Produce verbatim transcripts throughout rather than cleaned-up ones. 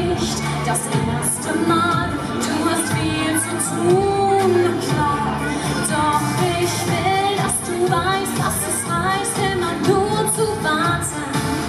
nicht das erste Mal. Du hast viel zu tun, klar. Doch ich will, dass du weißt, was es heißt, immer nur zu warten.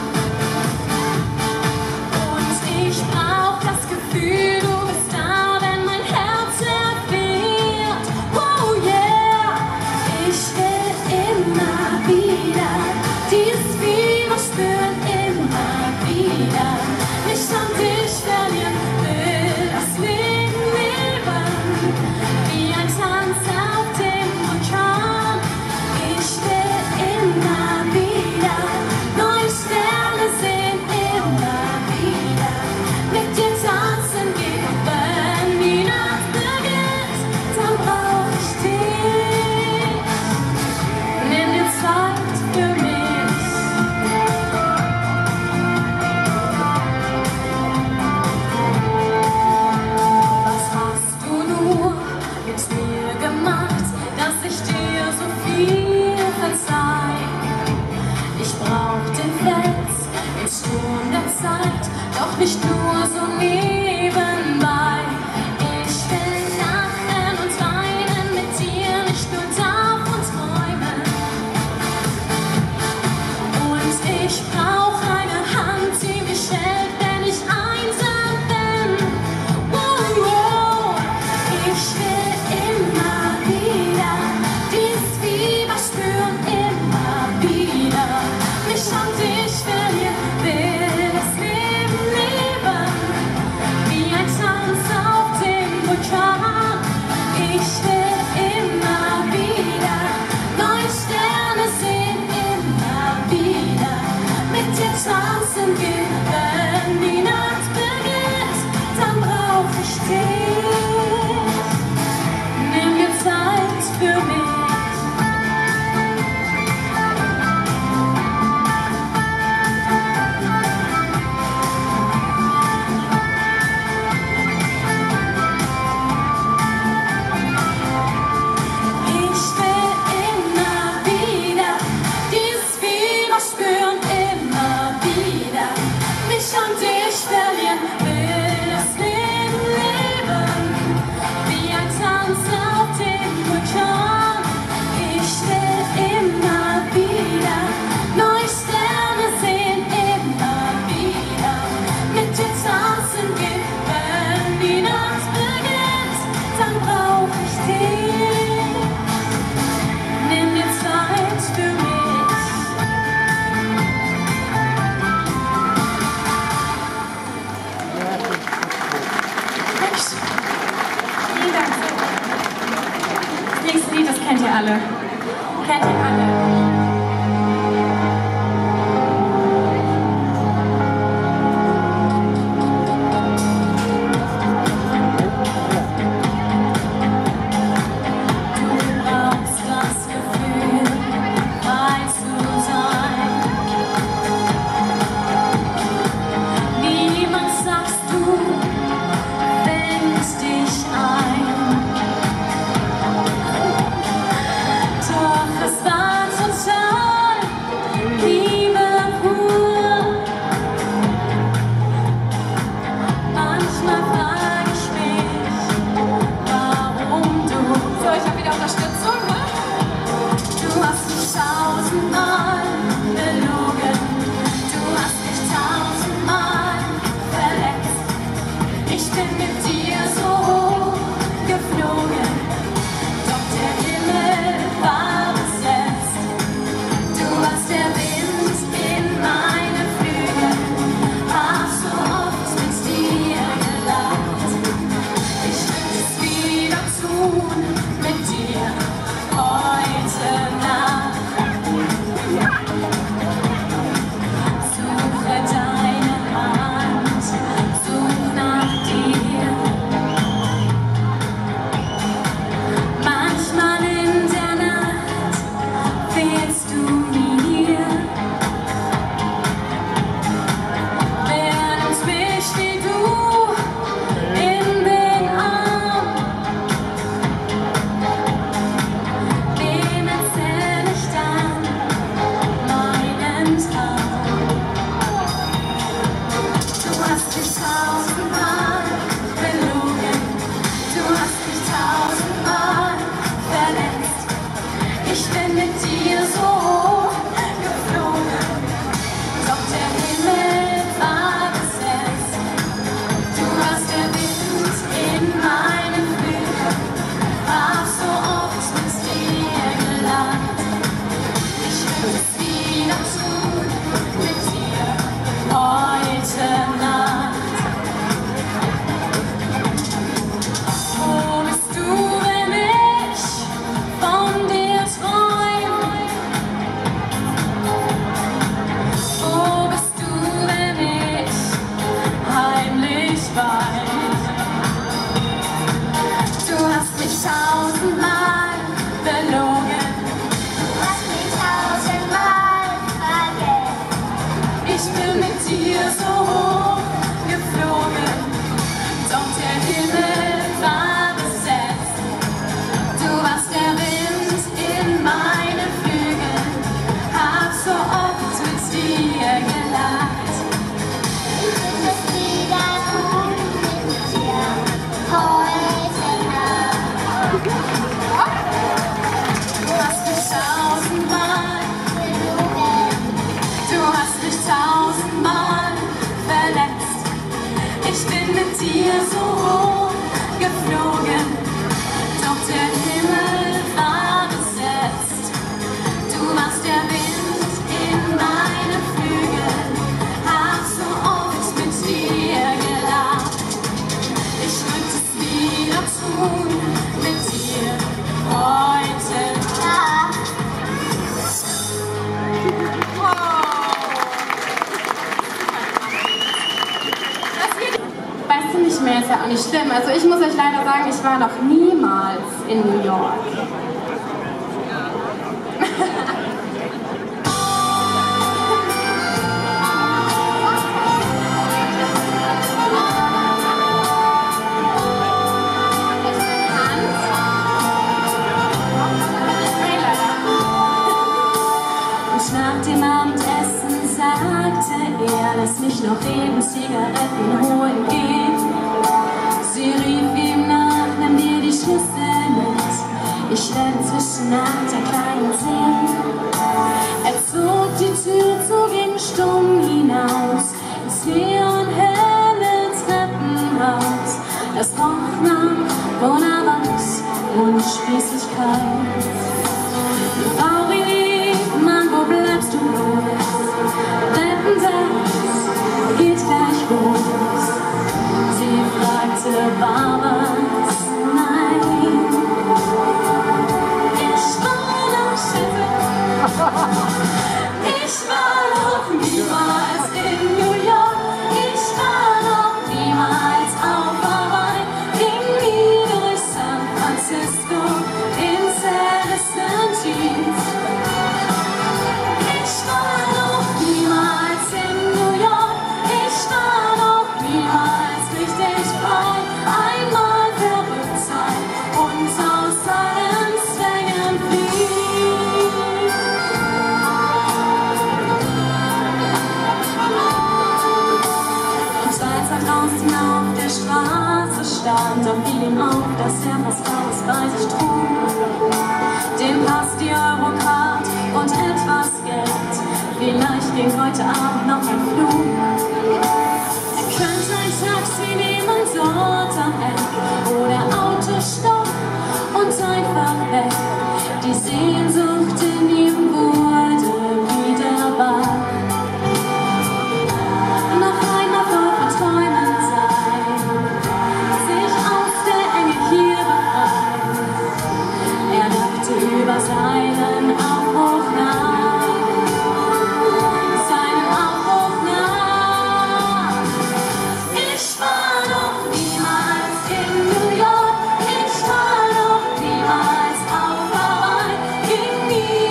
Und ich brauch das Gefühl, du bist da, wenn mein Herz erfährt. Oh yeah, ich will immer wieder dieses Fieber spüren, immer wieder. Mich an dich verlieren, will das Leben leben, wie ein Tanz auf dem Vulkan. Ich will immer wieder neue Sterne sehen, immer wieder mit dir tanzen gehen. Wenn die Nacht beginnt, dann brauch ich dich. Nimm dir Zeit für mich. Was hast du nur mit mir gemacht, dass ich dir so viel verzeih? Ich brauch den Fels im Sturm der Zeit, doch nicht nur so nebenbei. Ich will lachen und weinen mit dir, nicht nur davon träumen. Und ich brauch eine Hand, die mich hält, wenn ich einsam bin. Wow, wow. Ich will immer wieder dieses Fieber spüren, immer wieder. Mich an dich verlieren, will das Leben leben, wie ein Tanz auf dem Vulkan. Ich will immer wieder neue Sterne sehen, immer wieder mit dir tanzen gehen. Wenn die Nacht beginnt, dann brauch ich dich. Nimm dir Zeit für mich. Ich will immer wieder dieses Fieber spüren, immer wieder mich an dich verlieren, will das Leben leben, wie ein Tanz auf dem Vulkan. Ich will immer wieder neue Sterne sehen, immer wieder mit dir tanzen gehen. Wenn die Nacht beginnt, dann brauch ich dich. Nimm dir Zeit für mich. Vielen Dank. Das nächste Lied, das kennt ihr alle. Kennt ihr alle. Du brauchst das Gefühl, frei zu sein. Niemand, sagst du, fängt dich ein. Doch es war total Liebe pur. Manchmal frage ich mich, warum du. So, ich hab wieder Unterstützung, ne? Du hast mich tausendmal belogen. Du hast mich tausendmal verletzt. Ich bin mit dir so hoch geflogen, doch der Himmel war besetzt. Du warst der Wind in meine Flügel, hab so oft mit dir gelacht. Ich will es wieder tun mit dir heute Nacht. Suche deine Hand, such nach dir. mit dir so hoch geflogen, doch der Himmel war besetzt. Du warst der Wind in meinen Flügeln, hab so oft mit dir gelacht. Ich möchte es wieder tun, mit dir heute Nacht. Weißt du nicht mehr, ist ja auch nicht schlimm. Also ich muss euch leider sagen, ich war noch niemals in New York. Nach dem Abendessen sagte er, lass mich noch eben Zigaretten holen gehen. Sie rief ihm nach, nimm dir die Schlüssel mit, ich werde zwischen Nacht der Kleinen sehen. Er zog die Tür zu, ging stumm hinaus ins neonhelle Treppenhaus. Das roch nach Bonavent und Spießigkeit. Die Frau rief, Mann, wo bleibst du los? Rettensatz geht gleich los. Sie fragte, war was? Nein. Ich war noch Ich war noch niemals in New York. Ich war noch niemals auf Hawaii. Ging nie durch San Francisco in Citizen Cheese. Ich war noch niemals in New York. Ich war noch niemals richtig frei. Einmal verrückt sein und aus allen Zwängen fliehen. Und als er draußen auf der Straße stand, da fiel ihm auf, dass er fast alles bei sich trug. Den Pass, die Eurocard und etwas Geld. Vielleicht ging heute Abend noch ein Flug. Er könnte ein Taxi nehmen dort am Eck oder Autostopp und einfach weg. Die Sehnsucht in ihm wurde wieder wahr. Noch einmal voll von Träumen sein, sich aus der Enge hier befreien. Er dachte über seinen Aufbruch nach, seinen Aufbruch nach. Ich war noch niemals in New York, ich war noch niemals auf Hawaii, ging nie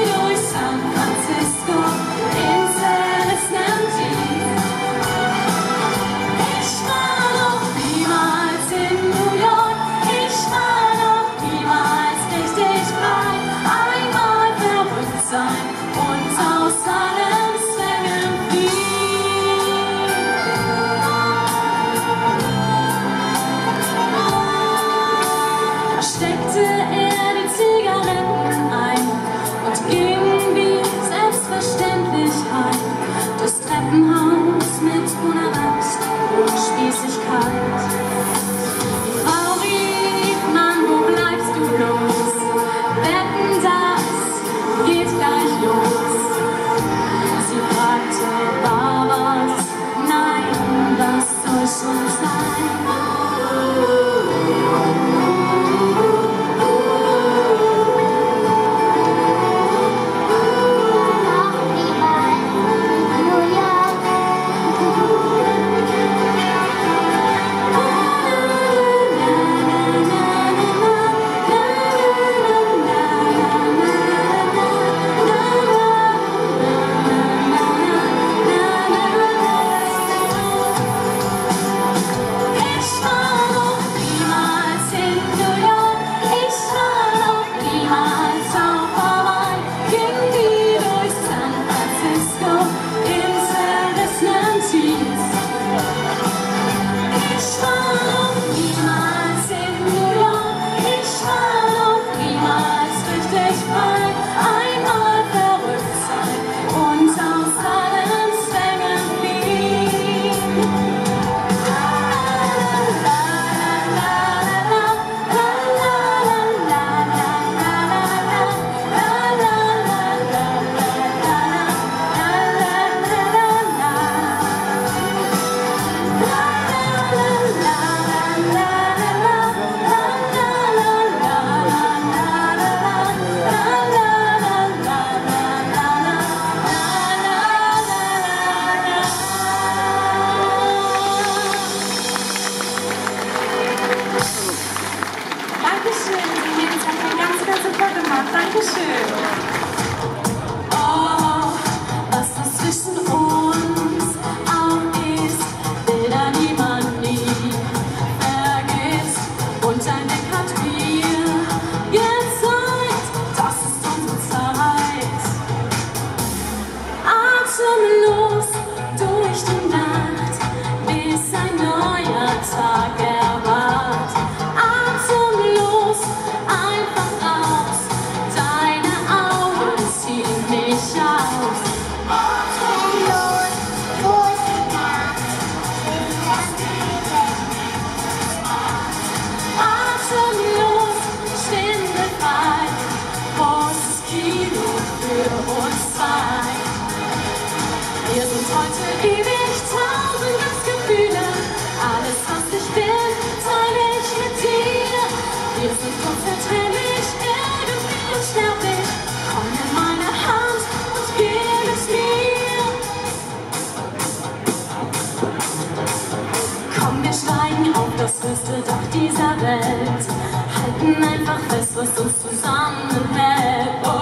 das Größte doch dieser Welt. Halten einfach fest, was uns zusammenhält. Oh,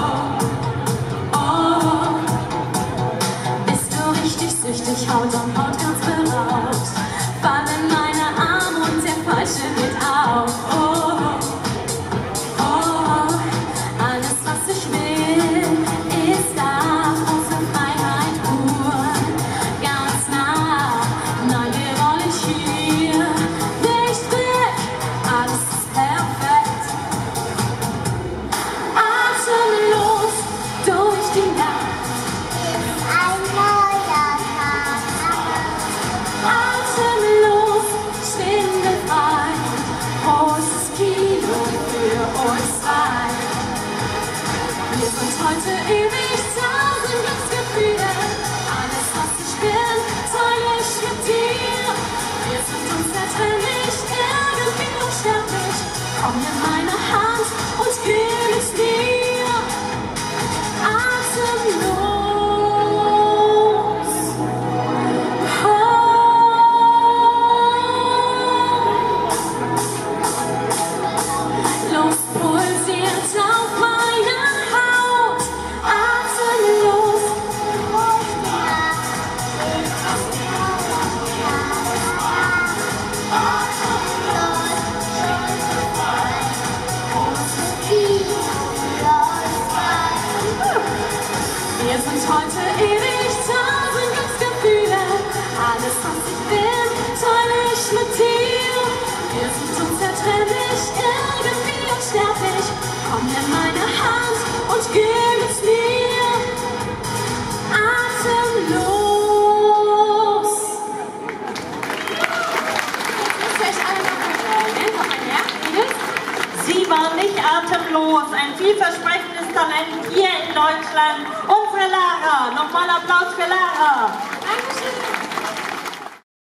oh. Bist du richtig süchtig, Haut um Haut ganz beraubt. Fallen meine Arme und der Falsche geht auf. Oh, oh. Alles, was ich will, ist da. Unsere Freiheit pur. Ganz nah, nein, wir wollen hier nicht weg. Alles ist perfekt. Atemlos durch die Nacht. Ein neuer Tag. Atemlos, schwindelfrei. Großes Kino für uns zwei. Wir sind heute ewig tausend Glücksgefühle. Alles, was ich bin, teile ich mit dir. Wir sind unzertrennlich, irgendwie unsterblich. Komm in meine Hand und gib es mir. Atemlos. Oh. Luft pulsiert auf meiner Haut. Atemlos. Wir sind heute ewig tausend Glücksgefühle. Alles, was ich bin, teile ich mit dir. Wir sind unzertrennlich, irgendwie unsterblich. Komm in meine Hand und gib es mir. Atemlos. Jetzt müsst ihr euch alle noch vertrauen. Kommt mal her, Edith. Sie war nicht atemlos, ein vielversprechendes Talent hier in Deutschland. Unsere Lara, nochmal Applaus für Lara. Dankeschön.